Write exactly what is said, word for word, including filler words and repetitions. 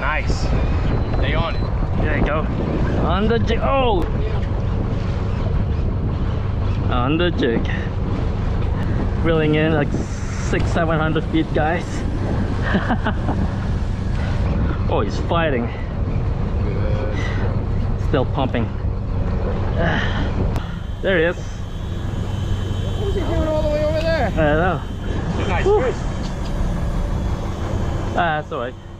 Nice. Stay on it. There you go. On the jig. Oh! On the jig. Reeling in like six, seven hundred feet, guys. Oh, he's fighting. Good. Still pumping. There he is. What was he doing all the way over there? I don't know. Nice Woo. fish. Ah, that's alright.